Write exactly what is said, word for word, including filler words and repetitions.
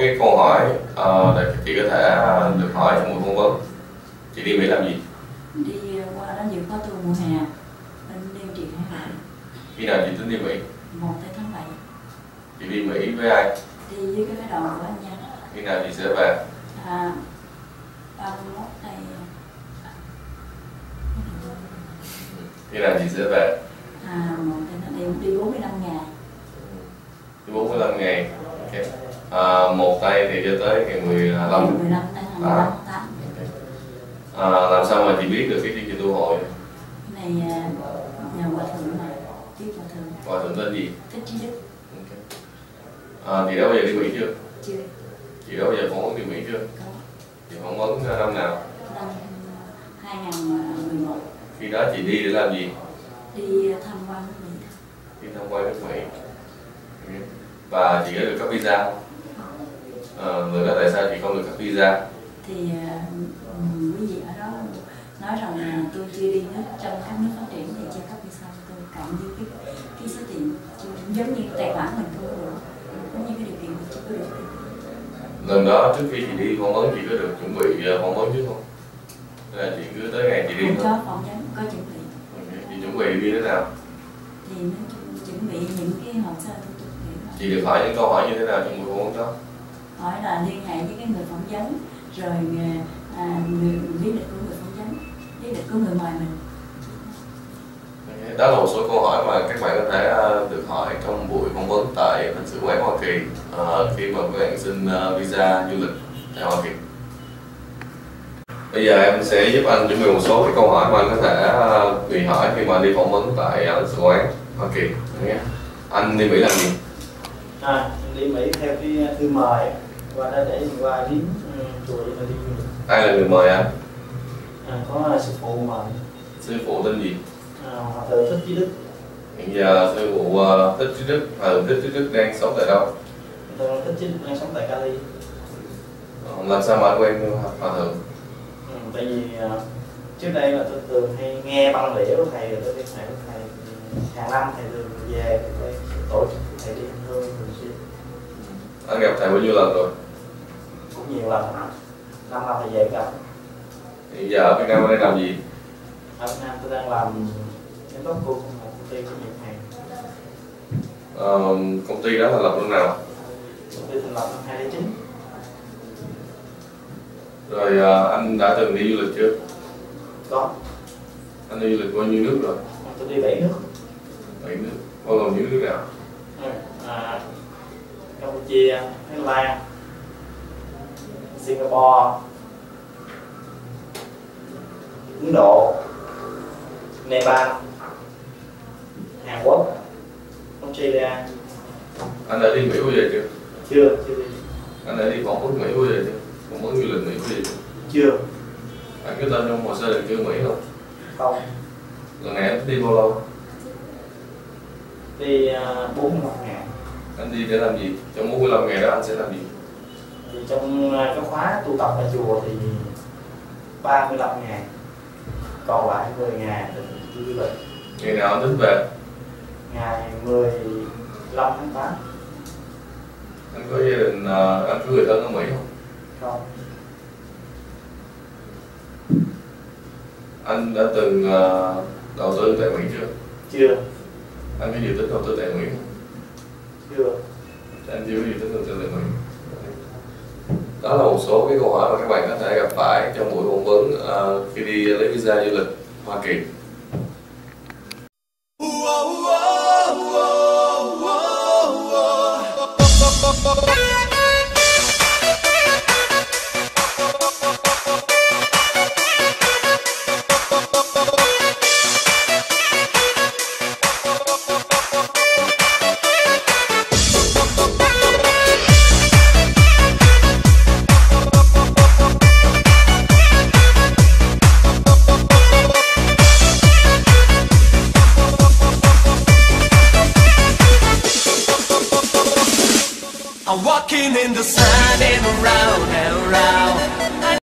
cái câu hỏi uh, để chị có thể được hỏi trong buổi phỏng vấn. Chị đi Mỹ làm gì? Đi qua đó dự khóa tu mùa hè bên điều trị Hải Ngoại. Khi nào chị tính đi Mỹ? một tháng bảy. Chị đi Mỹ với ai? Đi với cái phái đoàn của anh Nha. Khi nào chị sẽ về? À, ba mươi mốt ngày. Khi nào chị sẽ về? À, một tháng đi, đi bốn mươi lăm ngày. Đi bốn mươi lăm ngày. Okay. À, một tay thì cho tới ngày mười lăm. mười lăm tới mười lăm tháng. À, làm sao mà chị biết được cái chương trình tu hội? Cái này nhờ hòa thượng này, biết hòa thượng. Hòa thượng tên gì? Thích Trí Đức. Okay. À, chị đã bao giờ đi Mỹ chưa? Chưa. Chị đã bao giờ phỏng vấn đi Mỹ chưa? Có. Chị phỏng vấn năm nào? Năm hai nghìn mười một. Khi đó chị đi để làm gì? Đi tham quan nước Mỹ. Đi tham quan nước Mỹ. Okay. Và chị đã được cấp visa không? À, người đó tại sao chị không được cấp visa? Thì quý vị ở đó nói rằng là tôi chưa đi nước trong các nước phát triển thì chưa cấp visa cho tôi, cộng với cái cái số tiền giống như tài khoản mình không được, giống như cái điều kiện mình chưa có được. Lần đó trước khi chị đi phỏng vấn chị có được chuẩn bị phỏng vấn trước không? Hay là chị cứ tới ngày chị đi không thôi? Có phỏng vấn, có chuẩn bị. Okay. Chị chuẩn bị như thế nào? Thì nó chuẩn bị những cái hồ sơ thủ tục. Chị được hỏi những câu hỏi như thế nào trong buổi phỏng vấn đó? Hỏi là liên hệ với cái người phỏng vấn, rồi à, người lý lịch của người phỏng vấn, lý lịch của người mời mình. Đó là một số câu hỏi mà các bạn có thể được hỏi trong buổi phỏng vấn tại lãnh sự quán Hoa Kỳ uh, khi mà các bạn xin uh, visa du lịch tại Hoa Kỳ. Bây giờ em sẽ giúp anh chuẩn bị một số cái câu hỏi mà anh có thể uh, bị hỏi khi mà đi phỏng vấn tại lãnh sự quán Hoa Kỳ. Anh đi Mỹ làm gì? À, đi Mỹ theo cái thư mời qua đây để qua viếng chùa và đi du lịch. Ai là người mời anh? À, có sư phụ mời. Sư phụ tên gì? À, Hòa thượng Thích Trí Đức. Hiện giờ sư phụ uh, Thích Trí Đức, Hòa thượng Thích Trí Đức đang sống tại đâu? Hòa thượng Thích Trí Đức đang sống tại Cali. Ờ, làm sao mà anh quen Hòa thượng? Ừ, tại vì uh, trước đây là tôi thường hay nghe băng đĩa của thầy, rồi tôi đi thầy của thầy hàng năm thầy thường về thì tôi tổ chức thầy đi hành hương thường xuyên. Anh gặp thầy bao nhiêu lần rồi? Cũng nhiều lần, năm năm thầy về gặp. Hiện giờ ở Việt Nam anh đang làm gì? Ở Việt Nam tôi đang làm giám đốc của một công ty của Nhật Hàn. Ờ, công ty đó thành lập lúc nào? Công ty thành lập năm hai không không chín. Rồi uh, anh đã từng đi du lịch chưa? Có. Anh đi du lịch bao nhiêu nước rồi? Tôi đi bảy nước. bảy nước. Bao gồm những nước nào? Ừ. À, Campuchia, Thái Lan, Singapore, Ấn Độ, Nepal, Hàn Quốc, Australia. Anh đã đi Mỹ bao giờ chưa? Chưa, chưa đi. Anh đã đi phỏng vấn Mỹ bao giờ chưa? Phỏng vấn du lịch Mỹ bao giờ chưa? Chưa. Anh có tên trong hồ sơ định cư Mỹ không? Không. Lần này anh đi bao lâu? Đi uh, bốn mươi lăm ngày. Anh đi để làm gì? Trong bốn mươi lăm ngày đó anh sẽ làm gì? Thì trong uh, cái khóa tu tập tại chùa thì ba mươi lăm ngày, còn lại mười ngày thì đi du lịch. Ngày nào anh tính về? Ngày mười lăm tháng tám. Anh có gia đình, uh, anh có người thân ở Mỹ không? Không. Anh đã từng uh, đầu tư tại Mỹ chưa? Chưa. Anh có dự tính đầu tư tại Mỹ không? Chưa. Anh chưa có dự tính đầu tư tại Mỹ. Đó là một số cái câu hỏi mà các bạn có thể gặp phải trong buổi phỏng vấn uh, khi đi lấy visa du lịch Hoa Kỳ. I'm walking in the sun and around and around.